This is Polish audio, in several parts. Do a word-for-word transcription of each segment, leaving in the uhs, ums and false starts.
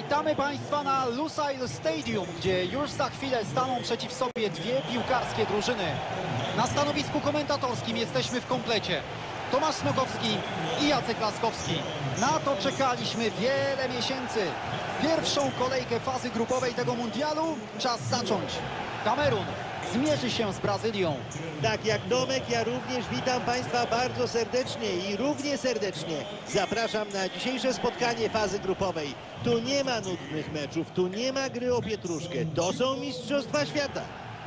Witamy Państwa na Lusail Stadium, gdzie już za chwilę staną przeciw sobie dwie piłkarskie drużyny. Na stanowisku komentatorskim jesteśmy w komplecie. Tomasz Smokowski i Jacek Laskowski. Na to czekaliśmy wiele miesięcy. Pierwszą kolejkę fazy grupowej tego mundialu czas zacząć. Kamerun zmierzy się z Brazylią. Tak jak Domek, ja również witam Państwa bardzo serdecznie i równie serdecznie zapraszam na dzisiejsze spotkanie fazy grupowej. Tu nie ma nudnych meczów, tu nie ma gry o pietruszkę. To są Mistrzostwa Świata.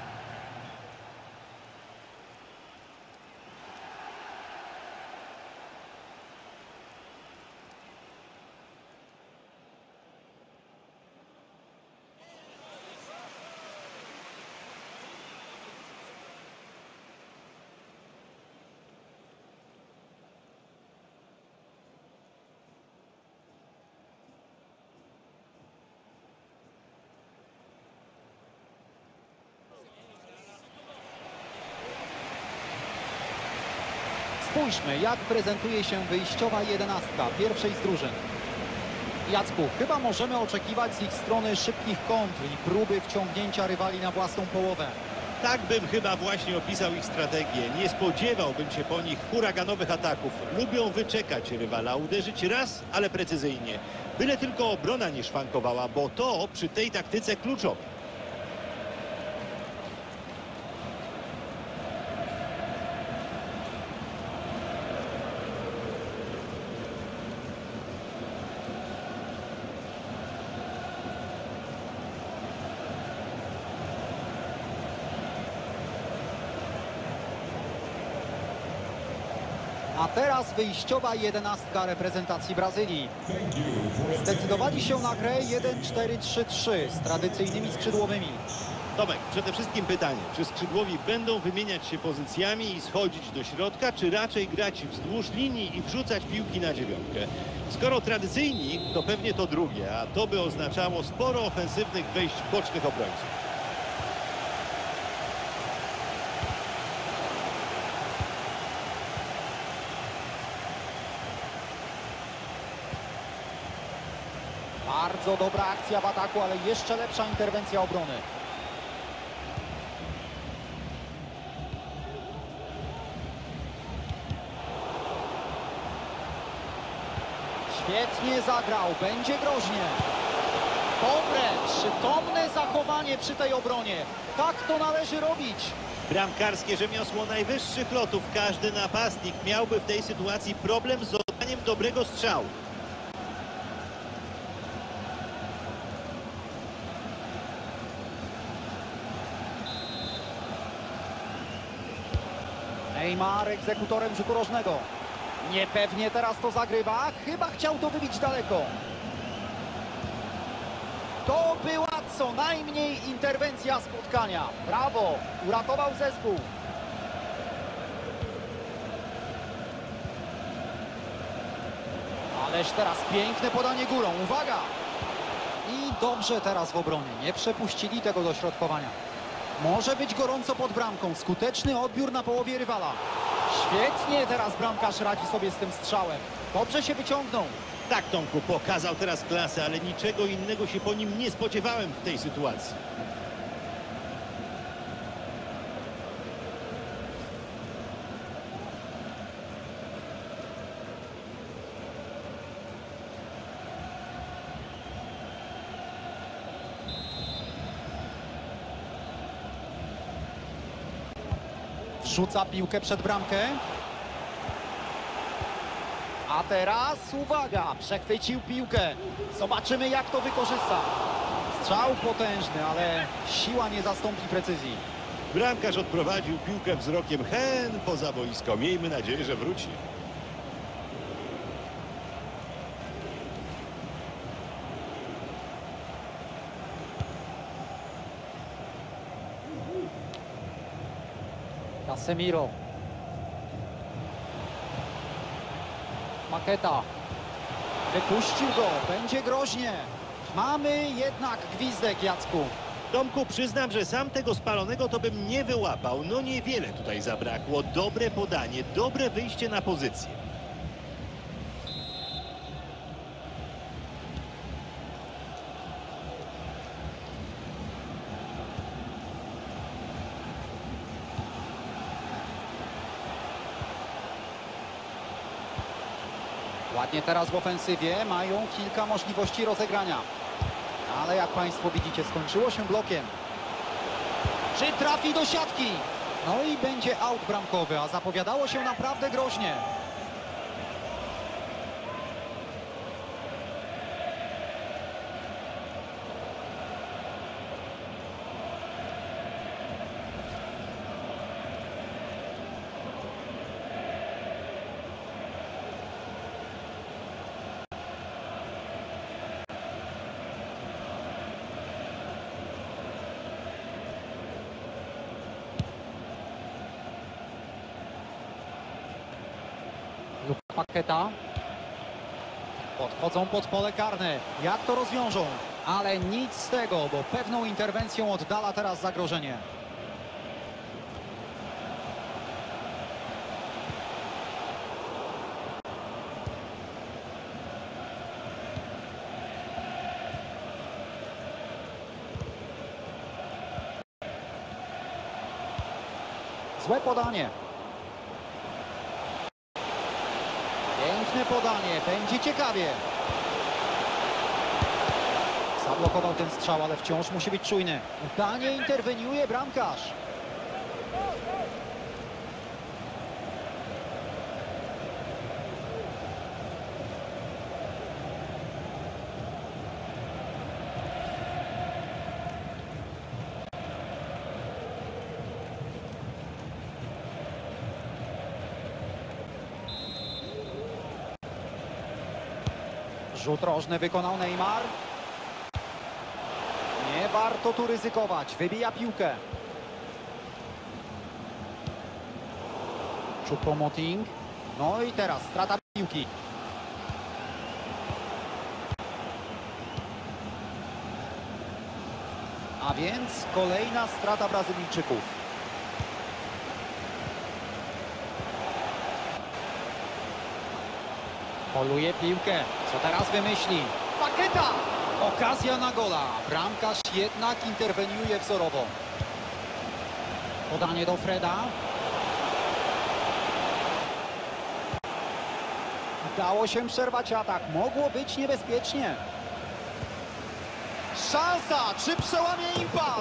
Spójrzmy, jak prezentuje się wyjściowa jedenastka pierwszej z drużyn. Jacku, chyba możemy oczekiwać z ich strony szybkich kontr i próby wciągnięcia rywali na własną połowę. Tak bym chyba właśnie opisał ich strategię. Nie spodziewałbym się po nich huraganowych ataków. Lubią wyczekać rywala, uderzyć raz, ale precyzyjnie. Byle tylko obrona nie szwankowała, bo to przy tej taktyce kluczowe. A teraz wyjściowa jedenastka reprezentacji Brazylii. Zdecydowali się na grę jeden cztery trzy trzy z tradycyjnymi skrzydłowymi. Tomek, przede wszystkim pytanie, czy skrzydłowi będą wymieniać się pozycjami i schodzić do środka, czy raczej grać wzdłuż linii i wrzucać piłki na dziewiątkę? Skoro tradycyjni, to pewnie to drugie, a to by oznaczało sporo ofensywnych wejść bocznych obrońców. Bardzo dobra akcja w ataku, ale jeszcze lepsza interwencja obrony. Świetnie zagrał, będzie groźnie. Dobre, przytomne zachowanie przy tej obronie. Tak to należy robić. Bramkarskie rzemiosło najwyższych lotów. Każdy napastnik miałby w tej sytuacji problem z oddaniem dobrego strzału. Neymar egzekutorem rzutu rożnego. Niepewnie teraz to zagrywa. Chyba chciał to wybić daleko. To była co najmniej interwencja spotkania. Brawo, uratował zespół. Ależ teraz piękne podanie górą. Uwaga! I dobrze teraz w obronie. Nie przepuścili tego dośrodkowania. Może być gorąco pod bramką. Skuteczny odbiór na połowie rywala. Świetnie teraz bramkarz radzi sobie z tym strzałem. Dobrze się wyciągnął. Tak, Tomku, pokazał teraz klasę, ale niczego innego się po nim nie spodziewałem w tej sytuacji. Rzuca piłkę przed bramkę. A teraz uwaga, przechwycił piłkę. Zobaczymy, jak to wykorzysta. Strzał potężny, ale siła nie zastąpi precyzji. Bramkarz odprowadził piłkę wzrokiem hen poza boisko. Miejmy nadzieję, że wróci. Casemiro. Maketa. Wypuścił go. Będzie groźnie. Mamy jednak gwizdek, Jacku. Tomku, przyznam, że sam tego spalonego to bym nie wyłapał. No niewiele tutaj zabrakło. Dobre podanie, dobre wyjście na pozycję. Ładnie teraz w ofensywie, mają kilka możliwości rozegrania. Ale jak Państwo widzicie, skończyło się blokiem. Czy trafi do siatki? No i będzie aut bramkowy, a zapowiadało się naprawdę groźnie. Luka Paqueta. Podchodzą pod pole karne. Jak to rozwiążą? Ale nic z tego, bo pewną interwencją oddala teraz zagrożenie. Złe podanie. Piękne podanie, będzie ciekawie. Zablokował ten strzał, ale wciąż musi być czujny. Udanie interweniuje bramkarz. Rzut rożny wykonał Neymar. Nie warto tu ryzykować. Wybija piłkę. Choupo-Moting. No i teraz strata piłki. A więc kolejna strata Brazylijczyków. Poluje piłkę. Co teraz wymyśli? Paqueta! Okazja na gola. Bramkarz jednak interweniuje wzorowo. Podanie do Freda. Udało się przerwać atak. Mogło być niebezpiecznie. Szansa! Czy przełamie impas?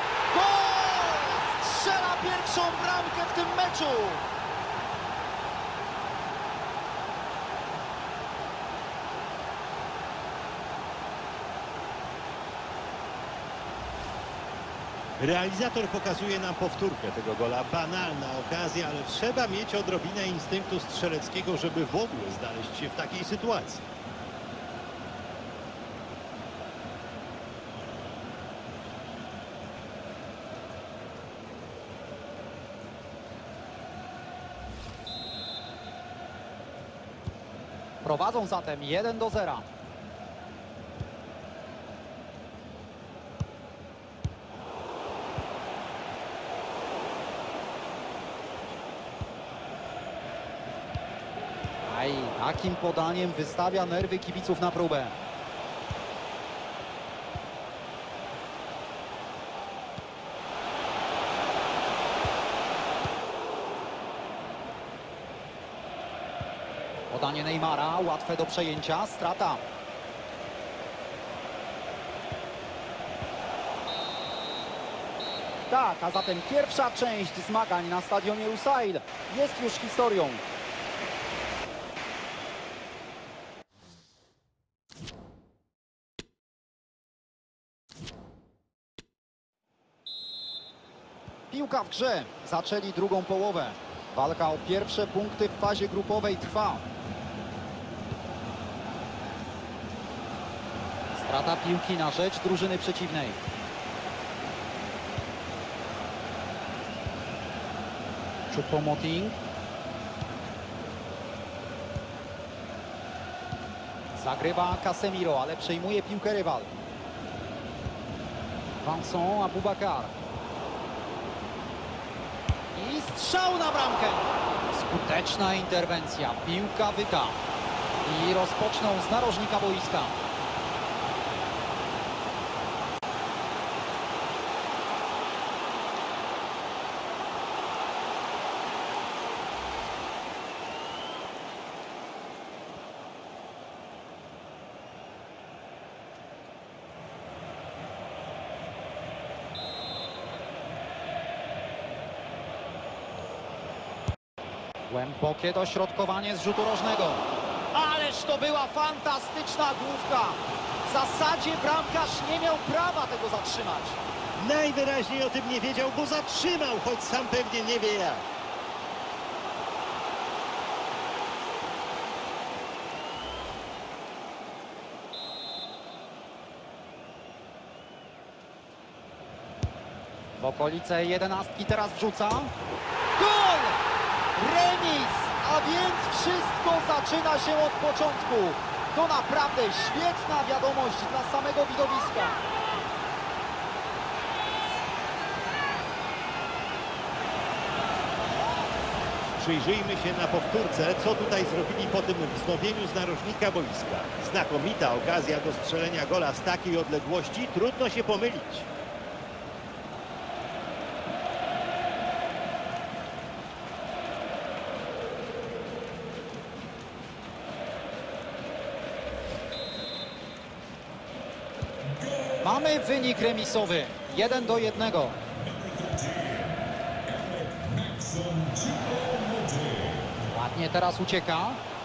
Gol! Strzela pierwszą bramkę w tym meczu! Realizator pokazuje nam powtórkę tego gola. Banalna okazja, ale trzeba mieć odrobinę instynktu strzeleckiego, żeby w ogóle znaleźć się w takiej sytuacji. Prowadzą zatem jeden do zera. Aj, takim podaniem wystawia nerwy kibiców na próbę. Podanie Neymara, łatwe do przejęcia, strata. Tak, a zatem pierwsza część zmagań na stadionie Lusail jest już historią. Piłka w grze. Zaczęli drugą połowę. Walka o pierwsze punkty w fazie grupowej trwa. Strata piłki na rzecz drużyny przeciwnej. Choupo-Moting. Zagrywa Casemiro, ale przejmuje piłkę rywal. Vincent Aboubakar. I strzał na bramkę. Skuteczna interwencja. Piłka wyta. I rozpoczną z narożnika boiska. Głębokie dośrodkowanie z rzutu rożnego. Ależ to była fantastyczna główka. W zasadzie bramkarz nie miał prawa tego zatrzymać. Najwyraźniej o tym nie wiedział, bo zatrzymał, choć sam pewnie nie wie jak. W okolice jedenastki teraz wrzuca. Gol! Remis! A więc wszystko zaczyna się od początku. To naprawdę świetna wiadomość dla samego widowiska. Przyjrzyjmy się na powtórce, co tutaj zrobili po tym wznowieniu z narożnika boiska. Znakomita okazja do strzelenia gola z takiej odległości, trudno się pomylić. Mamy wynik remisowy. jeden do jednego. Ładnie teraz ucieka.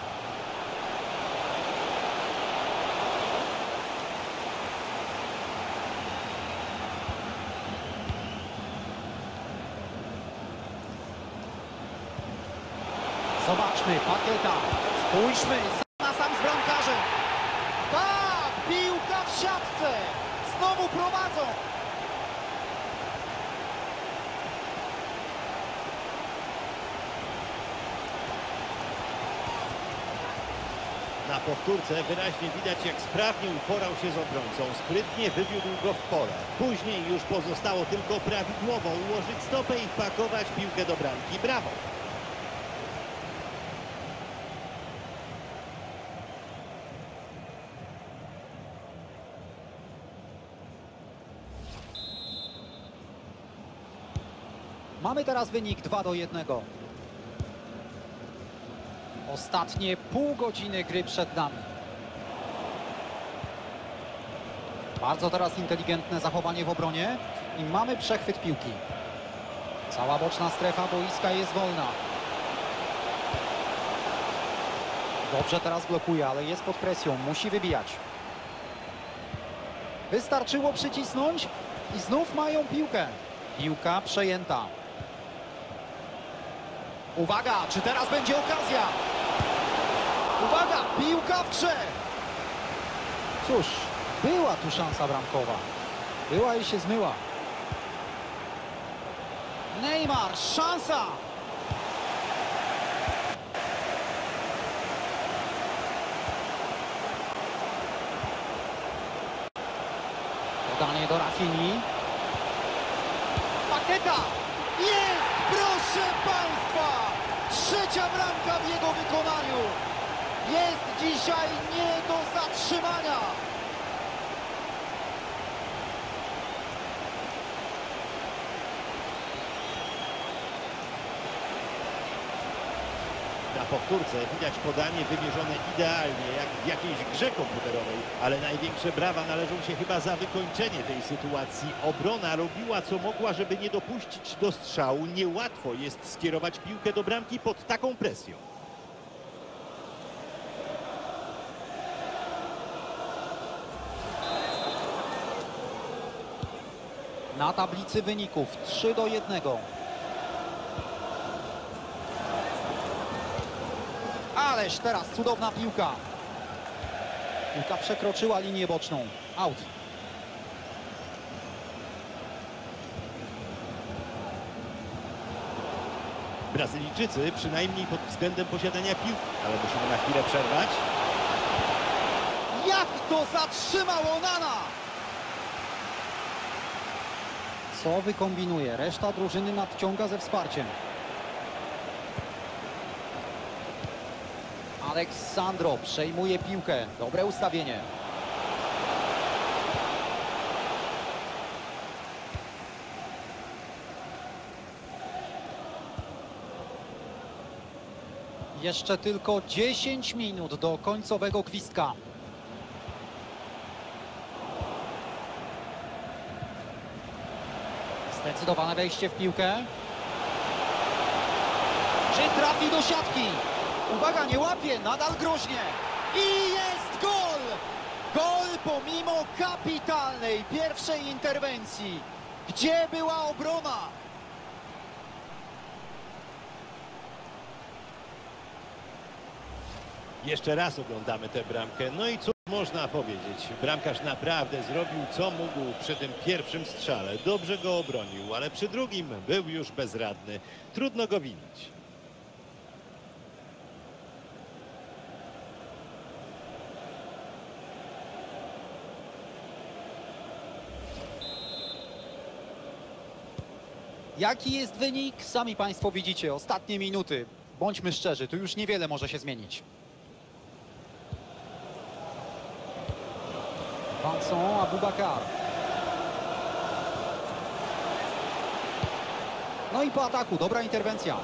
Zobaczmy, Pakieta. Spójrzmy, sam na sam z bramkarzem. Tak, piłka w siatce. Znowu prowadzą. Na powtórce wyraźnie widać, jak sprawnie uporał się z obrońcą. Sprytnie wywiódł go w pole. Później już pozostało tylko prawidłowo ułożyć stopę i wpakować piłkę do bramki. Brawo! Mamy teraz wynik dwa do jednego. Ostatnie pół godziny gry przed nami. Bardzo teraz inteligentne zachowanie w obronie i mamy przechwyt piłki. Cała boczna strefa boiska jest wolna. Dobrze teraz blokuje, ale jest pod presją. Musi wybijać. Wystarczyło przycisnąć i znów mają piłkę. Piłka przejęta. Uwaga, czy teraz będzie okazja? Uwaga, piłka w grze. Cóż, była tu szansa bramkowa. Była i się zmyła. Neymar, szansa. Podanie do Rafini. Pakieta. Jest, proszę Państwa. Trzecia bramka w jego wykonaniu. Jest dzisiaj nie do zatrzymania. Na powtórce widać podanie wymierzone idealnie, jak w jakiejś grze komputerowej. Ale największe brawa należą się chyba za wykończenie tej sytuacji. Obrona robiła co mogła, żeby nie dopuścić do strzału. Niełatwo jest skierować piłkę do bramki pod taką presją. Na tablicy wyników trzy do jednego. Ależ teraz cudowna piłka. Piłka przekroczyła linię boczną. Out. Brazylijczycy przynajmniej pod względem posiadania piłki, ale musimy na chwilę przerwać. Jak to zatrzymał Onana? Co wykombinuje? Reszta drużyny nadciąga ze wsparciem. Aleksandro przejmuje piłkę. Dobre ustawienie. Jeszcze tylko dziesięć minut do końcowego gwizdka. Zdecydowane wejście w piłkę. Czy trafi do siatki? Uwaga, nie łapie, nadal groźnie. I jest gol! Gol pomimo kapitalnej pierwszej interwencji. Gdzie była obrona? Jeszcze raz oglądamy tę bramkę. No i cóż można powiedzieć? Bramkarz naprawdę zrobił co mógł przy tym pierwszym strzale. Dobrze go obronił, ale przy drugim był już bezradny. Trudno go winić. Jaki jest wynik? Sami Państwo widzicie, ostatnie minuty. Bądźmy szczerzy, tu już niewiele może się zmienić. Vincent Aboubakar. No i po ataku, dobra interwencja.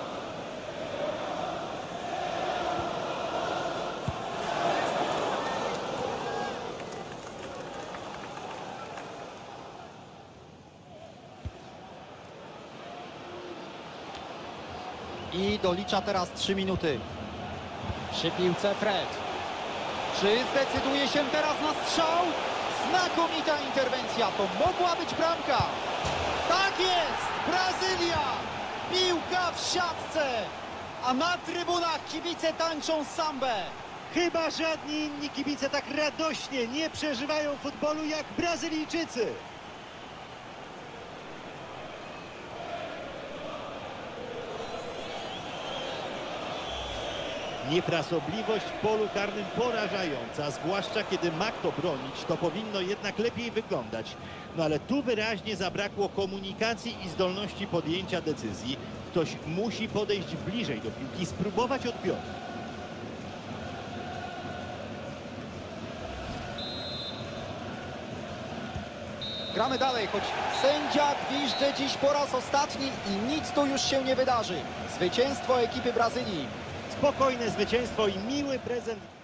I dolicza teraz trzy minuty. Przy piłce Fred. Czy zdecyduje się teraz na strzał? Znakomita interwencja, to mogła być bramka. Tak jest, Brazylia! Piłka w siatce, a na trybunach kibice tańczą sambę. Chyba żadni inni kibice tak radośnie nie przeżywają futbolu jak Brazylijczycy. Niefrasobliwość w polu karnym porażająca, zwłaszcza kiedy ma kto bronić, to powinno jednak lepiej wyglądać. No ale tu wyraźnie zabrakło komunikacji i zdolności podjęcia decyzji. Ktoś musi podejść bliżej do piłki, spróbować odbioru. Gramy dalej, choć sędzia gwizdże dziś po raz ostatni i nic tu już się nie wydarzy. Zwycięstwo ekipy Brazylii. Spokojne zwycięstwo i miły prezent.